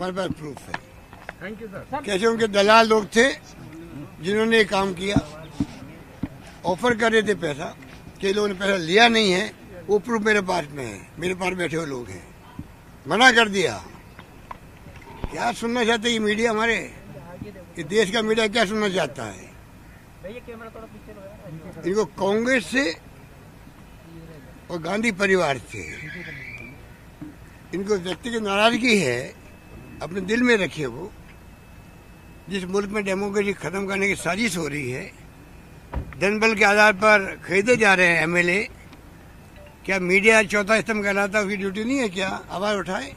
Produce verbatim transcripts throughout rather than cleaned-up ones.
हमारे पास प्रूफ है। Thank you sir. कैसे उनके दलाल लोग थे जिन्होंने ये काम किया, ऑफर कर रहे थे पैसा, कई लोगों ने पैसा लिया नहीं है, वो प्रूफ मेरे पास में है, मेरे पास बैठे हुए लोग हैं। मना कर दिया। क्या सुनना चाहते ये मीडिया, हमारे ये देश का मीडिया क्या सुनना चाहता है? इनको कांग्रेस से और गांधी परिवार से इनको व्यक्तिगत नाराजगी है, अपने दिल में रखे। वो जिस मुल्क में डेमोक्रेसी खत्म करने की साजिश हो रही है, जनबल के आधार पर खरीदे जा रहे हैं एमएलए, क्या मीडिया चौथा स्तंभ कहलाता है, उसकी ड्यूटी नहीं है क्या आवाज उठाए?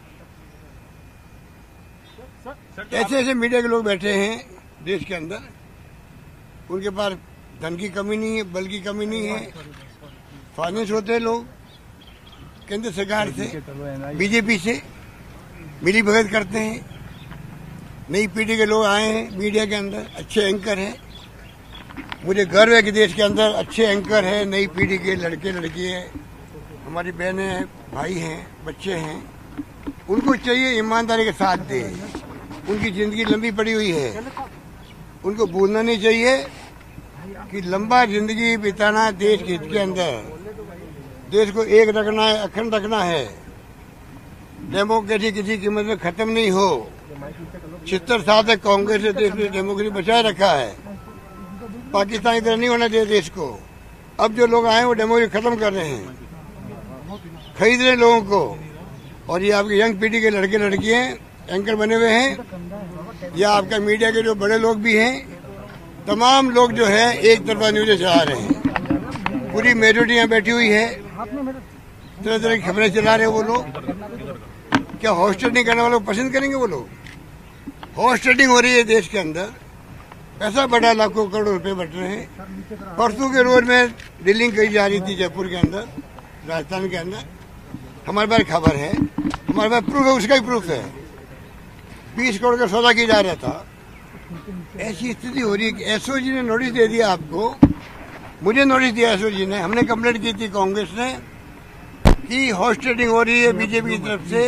ऐसे ऐसे मीडिया के लोग बैठे हैं देश के अंदर, उनके पास धन की कमी नहीं है, बल की कमी नहीं है, फाइनेंस होते हैं लोग केंद्र सरकार से, बीजेपी से मिली भगत करते हैं। नई पीढ़ी के लोग आए हैं मीडिया के अंदर, अच्छे एंकर हैं। मुझे गर्व है कि देश के अंदर अच्छे एंकर हैं, नई पीढ़ी के लड़के लड़कियां हैं, हमारी बहनें हैं, भाई हैं, बच्चे हैं। उनको चाहिए ईमानदारी के साथ दे। उनकी जिंदगी लंबी पड़ी हुई है, उनको भूलना नहीं चाहिए कि लंबा जिंदगी बिताना देश के हित के अंदर, देश को एक रखना है, अखंड रखना है। डेमोक्रेसी किसी कीमत में खत्म नहीं हो। छिहत्तर साल तक कांग्रेस ने देश में डेमोक्रेसी बचाए रखा है। पाकिस्तान की तरह नहीं होना चाहिए देश को। अब जो लोग आए वो डेमोक्रेसी खत्म कर रहे हैं, खरीद रहे हैं लोगों को। और ये आपकी यंग पीढ़ी के लड़के लड़कियां एंकर बने हुए हैं, या आपका मीडिया के जो बड़े लोग भी हैं, तमाम लोग जो है एक तरफा न्यूज़ चला रहे हैं। पूरी मेजोरिटी यहाँ बैठी हुई है, तरह तरह की खबरें चला रहे हैं वो लोग। क्या हॉर्स ट्रेडिंग करने वालों को पसंद करेंगे वो लोग? हॉर्स ट्रेडिंग हो रही है देश के अंदर, पैसा बढ़ा, लाखों करोड़ रुपए बढ़ रहे हैं। परसों के रोज में डीलिंग कही जा रही थी जयपुर के अंदर, राजस्थान के अंदर। हमारे पास खबर है, हमारे पास प्रूफ है, उसका ही प्रूफ है। बीस करोड़ का सौदा किया जा रहा था। ऐसी स्थिति हो रही है कि एसओजी ने नोटिस दे दिया आपको, मुझे नोटिस दिया एसओजी ने। हमने कंप्लेंट की थी कांग्रेस ने कि हॉर्स ट्रेडिंग हो रही है बीजेपी की तरफ से।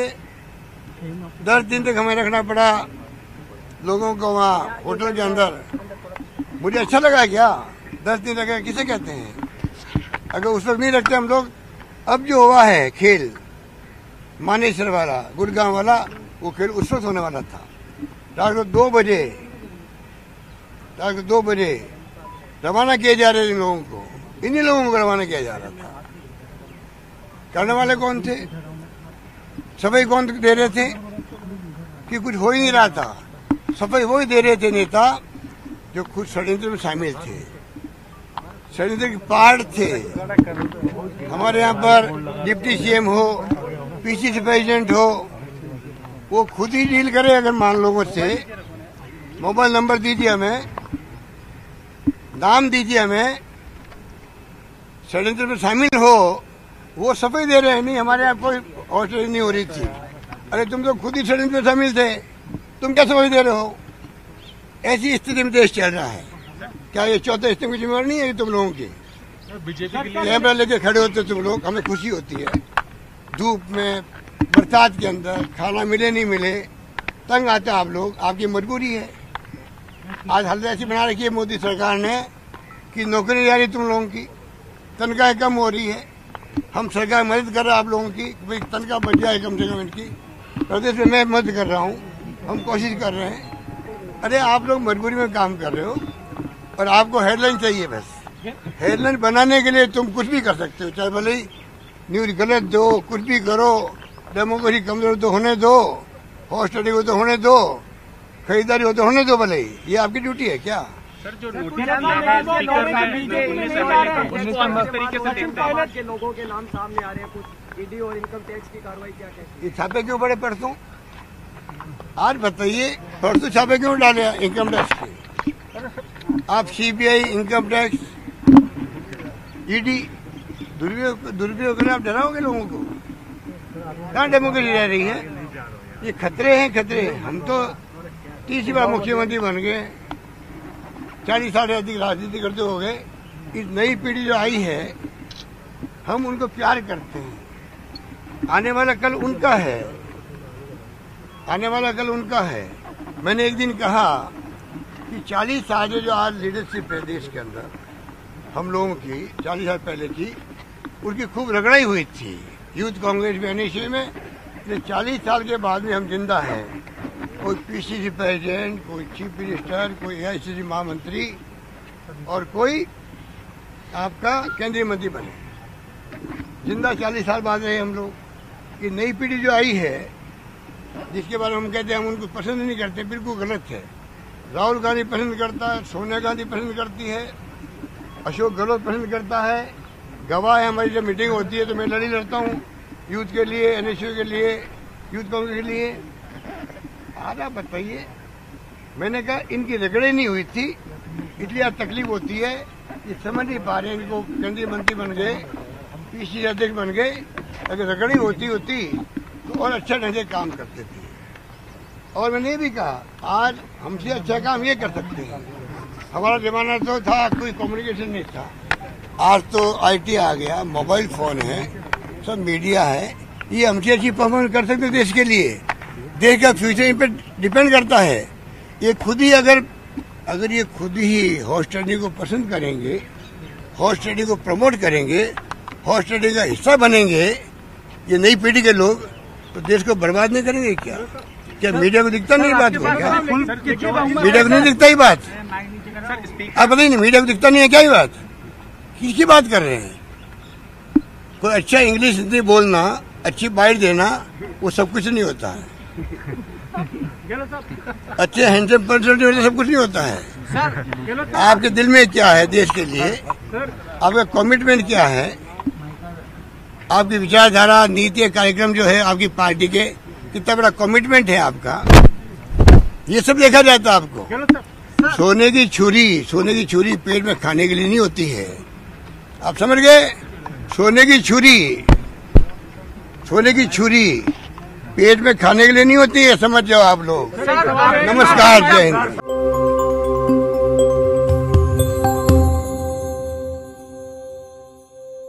दस दिन तक हमें रखना पड़ा लोगों को वहाँ होटल के अंदर। मुझे अच्छा लगा क्या? दस दिन रखे किसे कहते हैं? अगर उस वक्त नहीं रखते हम लोग, अब जो हुआ है खेल मानेसर वाला, गुड़गांव वाला, वो खेल उस वक्त होने वाला था। रात को दो बजे रात को दो बजे रवाना किए जा रहे थे लोगों को, इन्हीं लोगों को रवाना किया जा रहा था। करने वाले कौन थे? सफाई कौन दे रहे थे कि कुछ हो ही नहीं रहा था? सफाई वही दे रहे थे नेता जो खुद षड्यंत्र में शामिल थे, षड्यंत्र के पार्ट थे। हमारे यहाँ पर डिप्टी सीएम हो, पीसीसी प्रेसिडेंट हो, वो खुद ही डील करे। अगर मान लोगों से मोबाइल नंबर दीजिए, हमें नाम दीजिए, हमें षड्यंत्र में शामिल हो, वो सफाई दे रहे हैं। नहीं, हमारे यहाँ कोई हॉस्टल नहीं हो रही थी। अरे तुम तो खुद ही षड्यंत्र में शामिल थे, तुम क्या सफाई दे रहे हो? ऐसी स्थिति में देश चल रहा है। क्या ये चौथे स्तंभ की जिम्मेवारी नहीं है तुम लोगों की? कैमरा लेके खड़े होते तुम लोग, हमें खुशी होती है। धूप में, बरसात के अंदर, खाना मिले नहीं मिले, तंग आते आप लोग, आपकी मजबूरी है। आज हालत ऐसी बना रखी है मोदी सरकार ने कि नौकरी नहीं आ रही तुम लोगों की, तनख्वाहें कम हो रही है। हम सरकार मदद कर रहे हैं आप लोगों की, भाई तनख्वाह बढ़ जाए कम से कम इनकी। प्रदेश में मैं मदद कर रहा हूँ, हम कोशिश कर रहे हैं। अरे आप लोग मजबूरी में काम कर रहे हो और आपको हेडलाइन चाहिए। बस हेडलाइन बनाने के लिए तुम कुछ भी कर सकते हो, चाहे भले ही न्यूज गलत दो, कुछ भी करो। डेमोक्रेसी कमजोर तो होने दो, हॉर्स ट्रेडिंग हो तो होने दो, खरीदारी हो तो होने दो भले ही। ये आपकी ड्यूटी है क्या? सर जो नोटिस के लोगों के नाम सामने आ रहे हैं, कुछ ईडी और इनकम टैक्स की कार्रवाई क्या कहती है? ये छापे क्यों पड़े परसों? आज बताइए, परसों छापे क्यों डाले इनकम टैक्स के? आप सीबीआई, इनकम टैक्स, ईडी दुरुपयोग दुरुपयोग करें, आप डराओगे लोगों को? कहाँ डेमोक्रेसी रह रही है? ये खतरे हैं, खतरे। हम तो तीसरी बार मुख्यमंत्री बन गए, चालीस साल से अधिक राजनीति करते हो गए। इस नई पीढ़ी जो आई है, हम उनको प्यार करते हैं। आने वाला कल उनका है। आने वाला कल उनका है। मैंने एक दिन कहा कि चालीस साल जो आज लीडरशिप है देश के अंदर हम लोगों की, चालीस साल पहले की, उसकी खूब रगड़ाई हुई थी यूथ कांग्रेस में, एनएसयू में। चालीस साल के बाद भी हम जिंदा हैं। कोई पीसीसी प्रेसिडेंट, कोई चीफ मिनिस्टर, कोई एआईसीसी महामंत्री और कोई आपका केंद्रीय मंत्री बने। जिंदा चालीस साल बाद रहे हम लोग। ये नई पीढ़ी जो आई है, जिसके बारे में हम कहते हैं हम उनको पसंद नहीं करते, बिल्कुल गलत है। राहुल गांधी पसंद करता है, सोनिया गांधी पसंद करती है, अशोक गहलोत पसंद करता है। गवाह है, हमारी जब मीटिंग होती है तो मैं लड़ी लड़ता हूँ यूथ के लिए, एनएसयू के लिए, यूथ कांग्रेस के लिए। आज आप बताइए, मैंने कहा इनकी रगड़े नहीं हुई थी, इसलिए आज तकलीफ होती है। ये समझ नहीं पा रहे, इनको केंद्रीय मंत्री बन गए, पीसीसी अध्यक्ष बन गए। अगर रगड़ी होती होती तो और अच्छा ढंग से काम करते थे। और मैंने ये भी कहा आज हमसे अच्छा काम ये कर सकते हैं। हमारा जमाना तो था कोई कम्युनिकेशन नहीं था, आज तो आईटी आ गया, मोबाइल फोन है, सब मीडिया है। ये हमसे अच्छी परफॉर्मेंस कर सकते देश के लिए। देश का फ्यूचर इन पे डिपेंड करता है। ये खुद ही अगर अगर ये खुद ही हॉर्स ट्रेडिंग को पसंद करेंगे, हॉर्स ट्रेडिंग को प्रमोट करेंगे, हॉर्स ट्रेडिंग का हिस्सा बनेंगे ये नई पीढ़ी के लोग, तो देश को बर्बाद नहीं करेंगे क्या? क्या मीडिया को दिखता नहीं बात को? क्या मीडिया को नहीं दिखता ही बात? आप बताइए नहीं, मीडिया को दिखता नहीं है क्या ये बात? किसकी बात कर रहे हैं? कोई अच्छा इंग्लिश हिंदी बोलना, अच्छी बाइट देना, वो सब कुछ नहीं होता है। अच्छे हैंडसम पर्सन जो सब कुछ नहीं होता है। आपके दिल में क्या है देश के लिए, आपका कमिटमेंट क्या है, आपकी विचारधारा, नीति, कार्यक्रम जो है आपकी पार्टी के, कितना बड़ा कमिटमेंट है आपका, ये सब देखा जाता है आपको। सोने की छुरी सोने की छुरी पेट में खाने के लिए नहीं होती है, आप समझ गए? सोने की छुरी सोने की छुरी पेट में खाने के लिए नहीं होती है, समझ जाओ आप लोग। नमस्कार, जय हिंद।